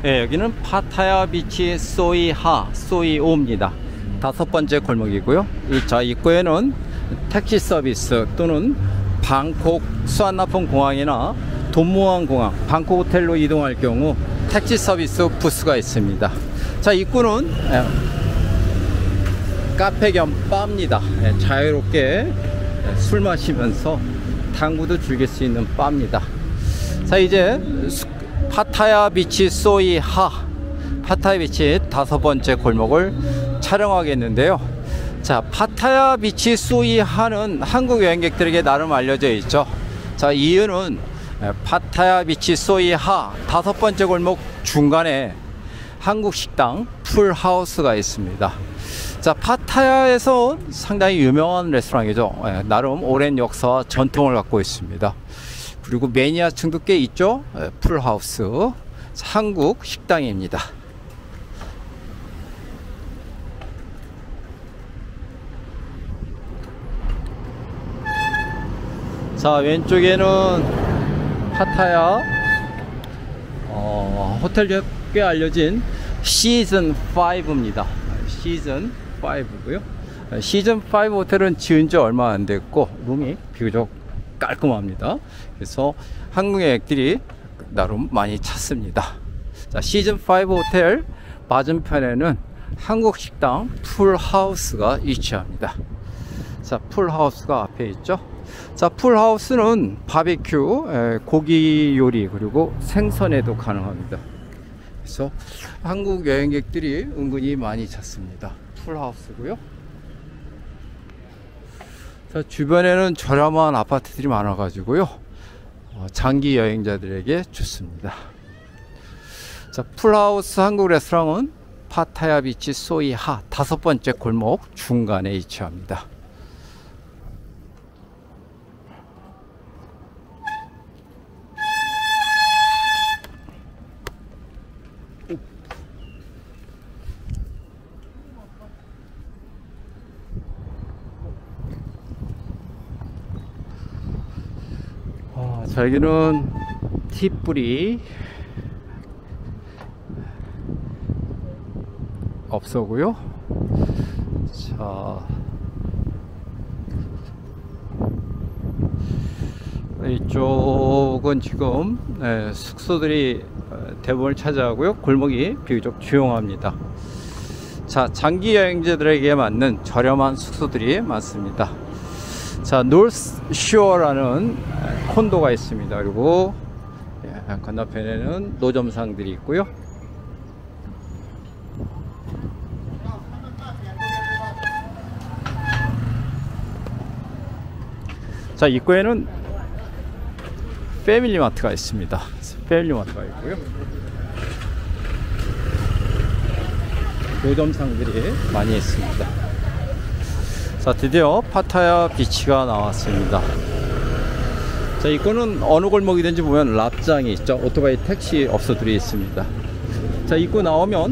네, 여기는 파타야 비치 소이하 소이오입니다. 5번째 골목이고요. 자, 입구에는 택시 서비스 또는 방콕 수완나폰 공항이나 돈무안 공항, 방콕 호텔로 이동할 경우 택시 서비스 부스가 있습니다. 자, 입구는 카페 겸 바입니다. 자유롭게 술 마시면서 당구도 즐길 수 있는 바입니다. 자, 이제 파타야 비치 소이하, 파타야 비치 5번째 골목을 촬영하겠는데요. 자, 파타야 비치 소이하는 한국 여행객들에게 나름 알려져 있죠. 자, 이유는 파타야 비치 소이하 5번째 골목 중간에 한국 식당 풀하우스가 있습니다. 자, 파타야에서 상당히 유명한 레스토랑이죠. 나름 오랜 역사와 전통을 갖고 있습니다. 그리고 매니아층도 꽤 있죠. 풀하우스 한국 식당입니다. 자, 왼쪽에는 파타야 호텔 꽤 알려진 시즌 5입니다. 시즌 5고요. 시즌 5 호텔은 지은 지 얼마 안 됐고 룸이 비교적 깔끔합니다. 그래서 한국 여행객들이 나름 많이 찾습니다. 자, 시즌 5 호텔 맞은편에는 한국 식당 풀하우스가 위치합니다. 자, 풀하우스가 앞에 있죠. 자, 풀하우스는 바비큐, 고기 요리 그리고 생선회도 가능합니다. 그래서 한국 여행객들이 은근히 많이 찾습니다. 풀하우스고요. 자, 주변에는 저렴한 아파트들이 많아 가지고요, 장기 여행자들에게 좋습니다. 자, 풀하우스 한국 레스토랑은 파타야 비치 소이하 5번째 골목 중간에 위치합니다. 자, 여기는 팁불이 없어고요. 자, 이쪽은 지금 숙소들이 대부분을 차지하고요. 골목이 비교적 조용합니다. 자, 장기 여행자들에게 맞는 저렴한 숙소들이 많습니다. 자, 노스쇼어라는 콘도가 있습니다. 그리고 건너편에는 노점상들이 있고요. 자, 입구에는 패밀리마트가 있습니다. 패밀리마트가 있고요. 노점상들이 많이 있습니다. 자, 드디어 파타야 비치가 나왔습니다. 자, 입구는 어느 골목이든지 보면 랍장이 있죠. 오토바이 택시 업소들이 있습니다. 자, 입구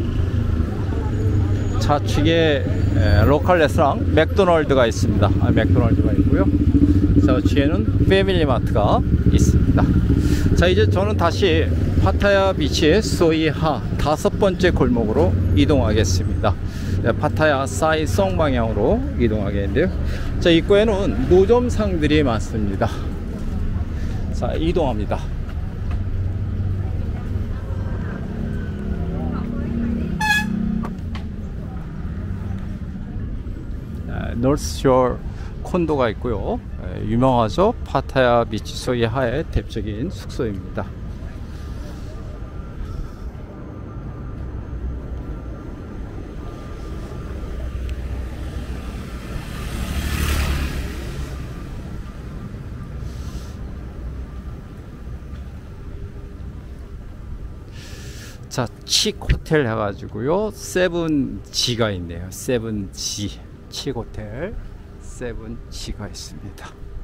나오면 좌측에 로컬 레스토랑 맥도날드가 있습니다. 맥도날드가 있고요. 자, 뒤에는 패밀리마트가 있습니다. 자, 이제 저는 다시 파타야 비치의 소이하 5번째 골목으로 이동하겠습니다. 파타야 사이송 방향으로 이동하겠는데요. 자, 입구에는 노점상들이 많습니다. 자, 이동합니다. 노스쇼어 콘도가 있고요. 유명하죠. 파타야 비치 소이하의 대표적인 숙소입니다. 자, 칙 호텔 해가지고요, 세븐지가 있네요. 세븐지 칙 호텔 세븐지가 있습니다.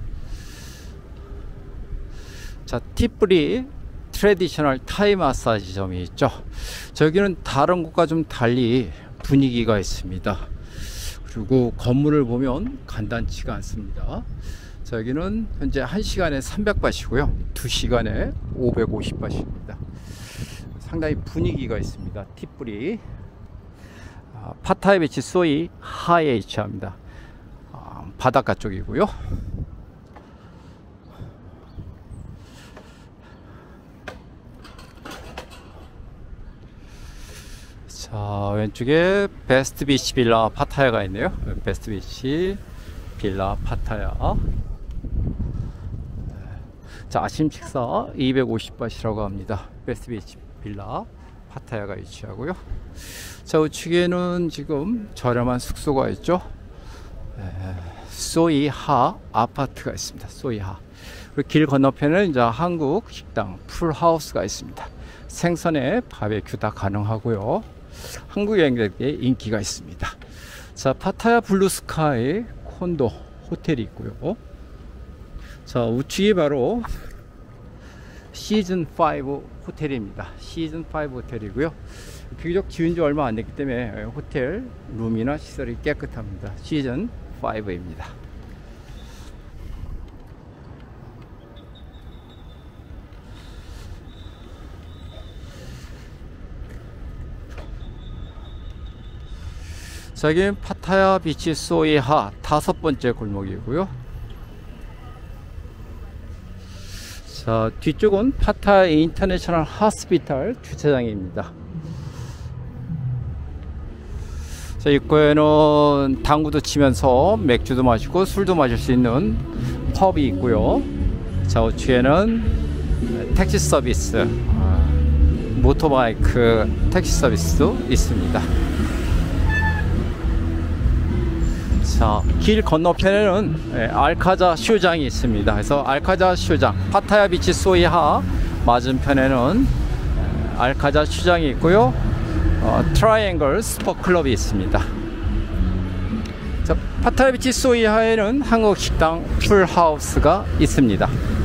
자, 팁브리 트레디셔널 타이 마사지점이 있죠. 저기는 다른 곳과 좀 달리 분위기가 있습니다. 그리고 건물을 보면 간단치가 않습니다. 저기는 현재 1시간에 300바트이고요 2시간에 550바트입니다. 상당히 분위기가 있습니다. 티뿌리. 파타야 비치 소이 하에 위치합니다. 바닷가 쪽이고요. 자, 왼쪽에 베스트 비치 빌라 파타야가 있네요. 베스트 비치 빌라 파타야. 자, 아침 식사 250바트라고 합니다. 베스트 비치 빌라 파타야가 위치하고요. 자, 우측에는 지금 저렴한 숙소가 있죠. 소이하 아파트가 있습니다. 소이하. 그리고 길 건너편에는 이제 한국 식당 풀하우스가 있습니다. 생선에 바베큐 다 가능하고요. 한국 여행객에게 인기가 있습니다. 자, 파타야 블루스카이 콘도 호텔이 있고요. 자, 우측이 바로 시즌5 호텔입니다. 시즌5 호텔이고요. 비교적 지은 지 얼마 안 됐기 때문에 호텔 룸이나 시설이 깨끗합니다. 시즌5입니다. 자, 여기 파타야 비치 소이하 5번째 골목이고요. 자, 뒤쪽은 파타야 인터내셔널 하스피탈 주차장입니다. 자, 입구에는 당구도 치면서 맥주도 마시고 술도 마실 수 있는 펍이 있고요. 자, 우측에는 택시 서비스, 모토바이크 택시 서비스도 있습니다. 자, 길 건너편에는 알카자 쇼장이 있습니다. 그래서 알카자 쇼장, 파타야 비치 소이하 맞은편에는 알카자 쇼장이 있고요. 트라이앵글 스포클럽이 있습니다. 자, 파타야 비치 소이하에는 한국 식당 풀하우스가 있습니다.